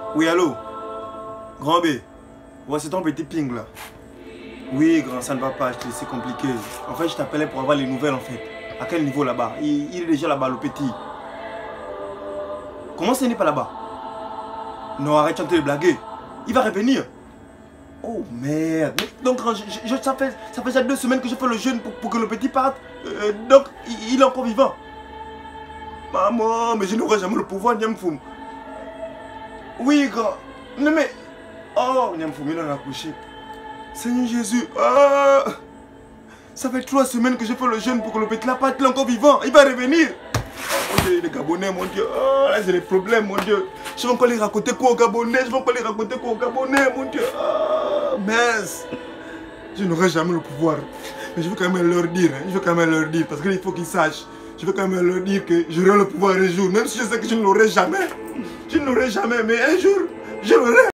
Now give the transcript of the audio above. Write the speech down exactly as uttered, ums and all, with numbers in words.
Oui, allô? Grand B, ouais, c'est ton petit ping là. Oui, grand, ça ne va pas, c'est compliqué. En fait, je t'appelais pour avoir les nouvelles en fait. À quel niveau là-bas? il, il est déjà là-bas, le petit. Comment ce n'est pas là-bas? Non, arrête de te blaguer. Il va revenir. Oh merde. Donc, je, je, ça, fait, ça fait déjà deux semaines que je fais le jeûne pour, pour que le petit parte. Euh, donc, il, il est encore vivant. Maman, mais je n'aurai jamais le pouvoir, Niamfoum. Oui, grand. Non, mais. Oh, Niamfoum, il en a accouché. Seigneur Jésus. Oh, ça fait trois semaines que je fais le jeûne pour que le petit là parte, il est encore vivant. Il va revenir. Oh, mon Dieu, les Gabonais, mon Dieu. Oh, là, j'ai des problèmes, mon Dieu. Je vais encore les raconter quoi aux Gabonais. Je vais encore les raconter quoi aux Gabonais, mon Dieu. Oh, mince. Je n'aurai jamais le pouvoir. Mais je veux quand même leur dire. Hein. Je veux quand même leur dire. Parce qu'il faut qu'ils sachent. Je veux quand même leur dire que j'aurai le pouvoir un jour. Même si je sais que je ne l'aurai jamais. Je ne l'aurai jamais. Mais un jour, je l'aurai.